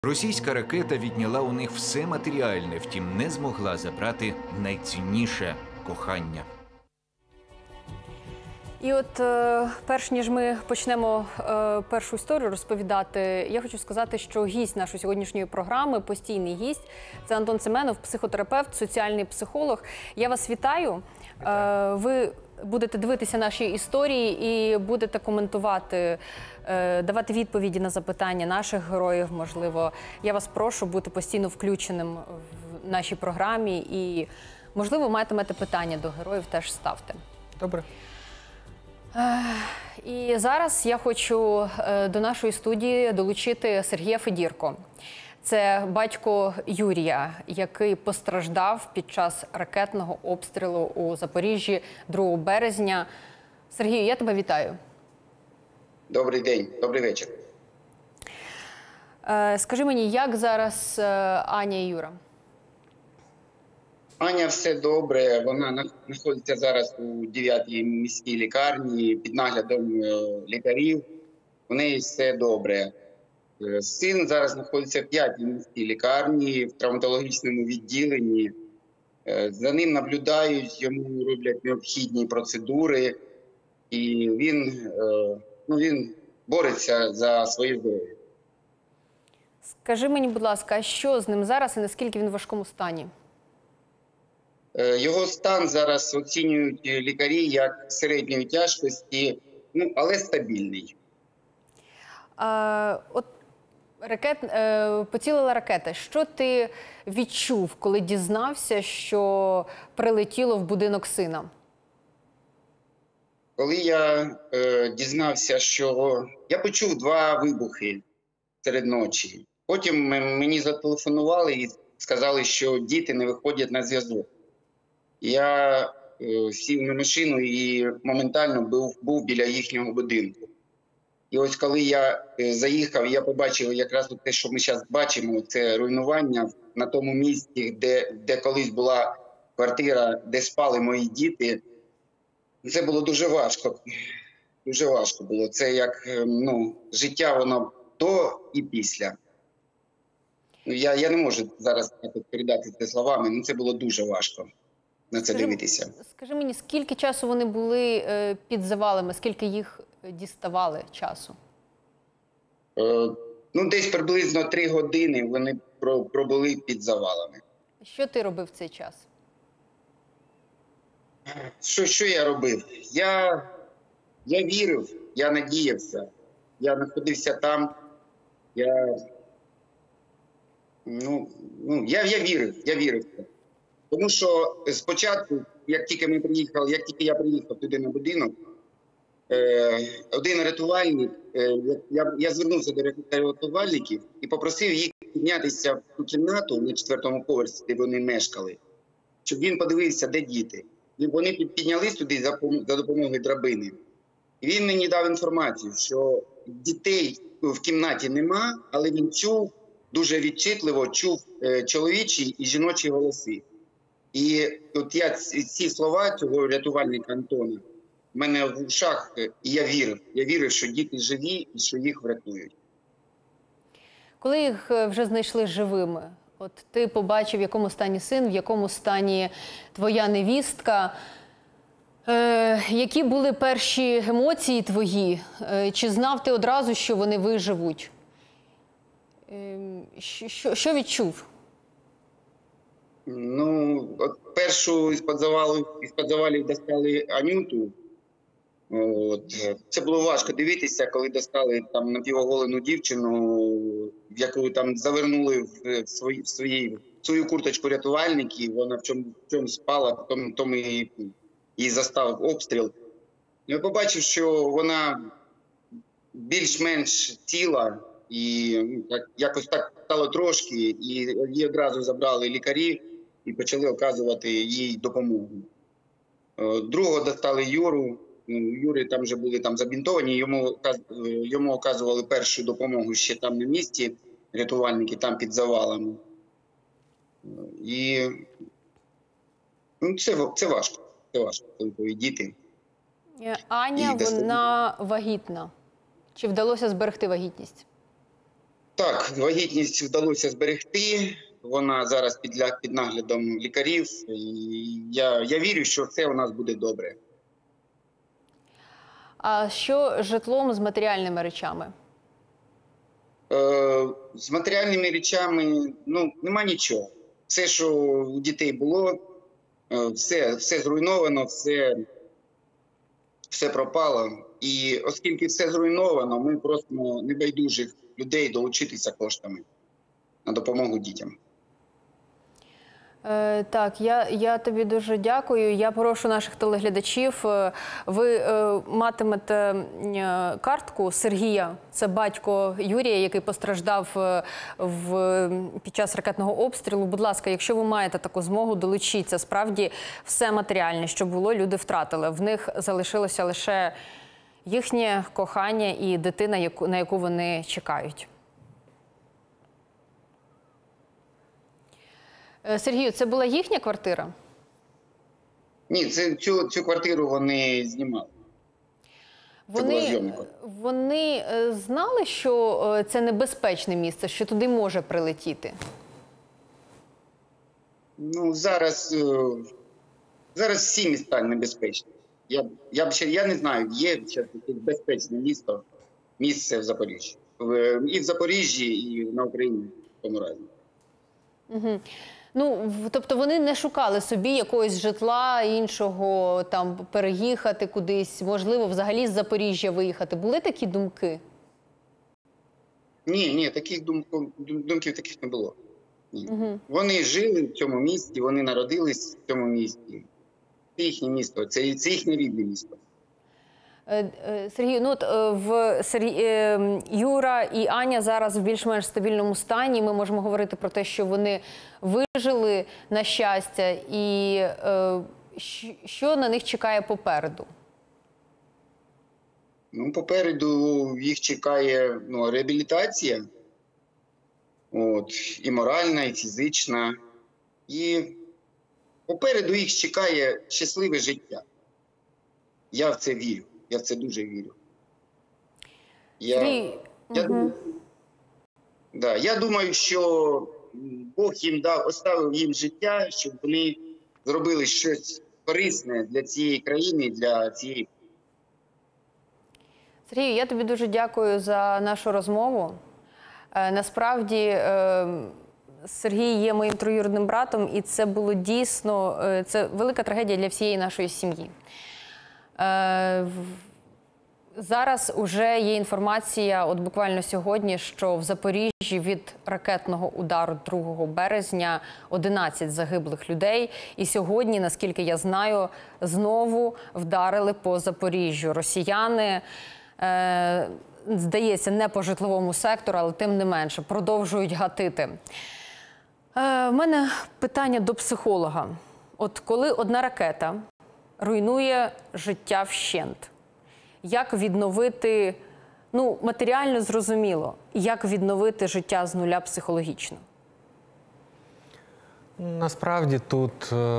Російська ракета відняла у них все матеріальне, втім не змогла забрати найцінніше – кохання. І от перш ніж ми почнемо першу історію розповідати, я хочу сказати, що гість нашої сьогоднішньої програми, постійний гість, це Антон Семенов, психотерапевт, соціальний психолог. Я вас вітаю. Ви будете дивитися наші історії і будете коментувати, давати відповіді на запитання наших героїв, можливо. Я вас прошу бути постійно включеним в нашій програмі і, можливо, матимете питання до героїв, теж ставте. Добре. І зараз я хочу до нашої студії долучити Сергія Федірко. Це батько Юрія, який постраждав під час ракетного обстрілу у Запоріжжі 2 березня. Сергію, я тебе вітаю. Добрий день, добрий вечір. Скажи мені, як зараз Аня і Юра? Аня все добре, вона знаходиться зараз у 9-й міській лікарні під наглядом лікарів. У неї все добре. Син зараз знаходиться в 5-й міській лікарні, в травматологічному відділенні. За ним наблюдають, йому роблять необхідні процедури. І він бореться за своє здоров'я. Скажи мені, будь ласка, а що з ним зараз і наскільки він в важкому стані? Його стан зараз оцінюють лікарі як середньої тяжкості, але стабільний. От поцілила ракета. Що ти відчув, коли дізнався, що прилетіло в будинок сина? Коли я дізнався, що я почув 2 вибухи серед ночі. Потім мені зателефонували і сказали, що діти не виходять на зв'язок. Я сів на машину і моментально був біля їхнього будинку. І ось коли я заїхав, я побачив якраз те, що ми зараз бачимо, це руйнування на тому місці, де колись була квартира, де спали мої діти. Це було дуже важко. Дуже важко було. Це як життя, воно до і після. Я не можу зараз передати це словами, це було дуже важко на це дивитися. Скажи мені, скільки часу вони були під завалами, скільки їх діставали часу? Десь приблизно 3 години вони пробули під завалами. Що ти робив в цей час? Що я робив? Я вірив, я надіявся, я знаходився там, я вірив. Тому що спочатку, як тільки я приїхав туди на будинок, один рятувальник, я звернувся до рятувальників і попросив їх піднятися в ту кімнату на 4-му поверсі, де вони мешкали, щоб він подивився, де діти. І вони піднялись туди за допомогою драбини. І він мені дав інформацію, що дітей в кімнаті нема, але він дуже відчутливо чув чоловічі і жіночі голоси. І от ці слова цього рятувальника Антона в мене в ушах, і я вірив, що діти живі і що їх врятують. Коли їх вже знайшли живими, от ти побачив, в якому стані син, в якому стані твоя невістка, які були перші емоції твої? Чи знав ти одразу, що вони виживуть? Що відчув? Першу із-під завалів достали Анюту. Це було важко дивитися, коли достали там напівоголену дівчину, в яку там завернули в свою курточку рятувальники, вона в чому спала, тому її застав обстріл. Я побачив, що вона більш-менш ціла, і якось так стало трошки, і її одразу забрали лікарі і почали оказувати їй допомогу. Другого достали Юру. Юрі там вже були забінтовані, йому оказували першу допомогу ще там на місці, рятувальники там під завалами. І це важко, коли твої діти. Аня, вона вагітна. Чи вдалося зберегти вагітність? Так, вагітність вдалося зберегти. Вона зараз під наглядом лікарів. І я вірю, що все у нас буде добре. А що з житлом, з матеріальними речами? З матеріальними речами, нема нічого. Все, що у дітей було, все зруйновано, все пропало. І оскільки все зруйновано, ми просимо небайдужих людей долучитися коштами на допомогу дітям. Так, я тобі дуже дякую. Я прошу наших телеглядачів. Ви матимете картку Сергія, це батько Юрія, який постраждав під час ракетного обстрілу. Будь ласка, якщо ви маєте таку змогу, долучіться. Справді все матеріальне, що було, люди втратили. В них залишилося лише їхнє кохання і дитина, на яку вони чекають. Сергію, це була їхня квартира? Ні, цю квартиру вони знімали. Вони знали, що це небезпечне місце, що туди може прилетіти? Зараз всі міста небезпечні. Я не знаю, є безпечне місце в Запоріжжі. І в Запоріжжі, і на Україні в тому разі. Угу. Тобто вони не шукали собі якогось житла іншого, там переїхати кудись, можливо, взагалі з Запоріжжя виїхати. Були такі думки? Ні, думків таких не було. Угу. Вони жили в цьому місті, вони народились в цьому місті. Це їхнє місто, це їхнє рідне місто. Сергій, Юра і Аня зараз в більш-менш стабільному стані. Ми можемо говорити про те, що вони вижили, на щастя. І що на них чекає попереду? Попереду їх чекає реабілітація. І моральна, і фізична. І попереду їх чекає щасливе життя. Я в це вірю. Я в це дуже вірю. Я думаю, що Бог їм оставив їм життя, щоб вони зробили щось корисне для цієї країни, для цієї. Сергію, я тобі дуже дякую за нашу розмову. Насправді, Сергій є моїм троюрідним братом, і це було дійсно, це велика трагедія для всієї нашої сім'ї. Зараз вже є інформація, от буквально сьогодні, що в Запоріжжі від ракетного удару 2 березня 11 загиблих людей. І сьогодні, наскільки я знаю, знову вдарили по Запоріжжю. Росіяни, здається, не по житловому сектору, але тим не менше, продовжують гатити. В мене питання до психолога. От коли одна ракета руйнує життя вщент, як відновити, матеріально зрозуміло, як відновити життя з нуля психологічно? Насправді тут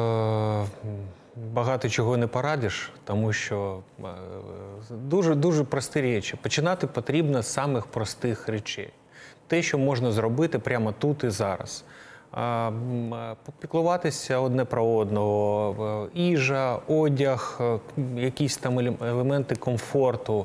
багато чого не порадиш, тому що дуже прості речі. Починати потрібно з самих простих речей. Те, що можна зробити прямо тут і зараз. Попіклуватися одне про одного, їжа, одяг, якісь там елементи комфорту,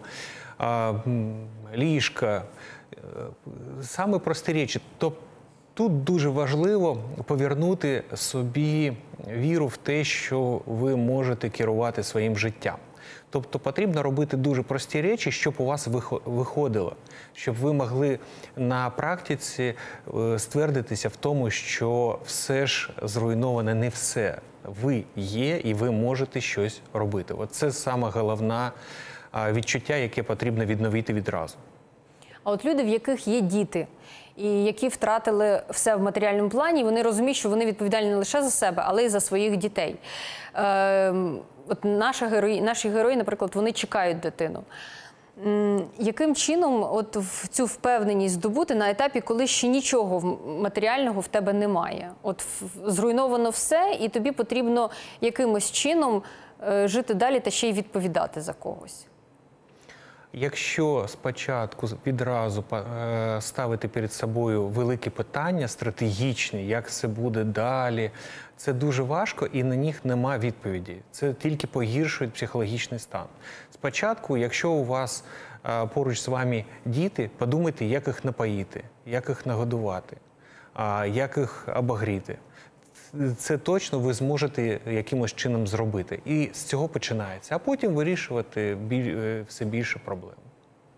ліжка. Саме прості речі. Тут дуже важливо повернути собі віру в те, що ви можете керувати своїм життям. Тобто потрібно робити дуже прості речі, щоб у вас виходило, щоб ви могли на практиці ствердитися в тому, що все ж зруйноване не все. Ви є і ви можете щось робити. Це саме головне відчуття, яке потрібно відновити відразу. А от люди, в яких є діти, і які втратили все в матеріальному плані, вони розуміють, що вони відповідальні не лише за себе, але й за своїх дітей. От наші герої, наприклад, вони чекають дитину. Яким чином от цю впевненість здобути на етапі, коли ще нічого матеріального в тебе немає? От зруйновано все, і тобі потрібно якимось чином жити далі та ще й відповідати за когось. Якщо спочатку відразу ставити перед собою великі питання, стратегічні, як все буде далі, це дуже важко і на них нема відповіді. Це тільки погіршує психологічний стан. Спочатку, якщо у вас поруч з вами діти, подумайте, як їх напоїти, як їх нагодувати, як їх обогріти. Це точно ви зможете якимось чином зробити. І з цього починається. А потім вирішувати все більше проблем.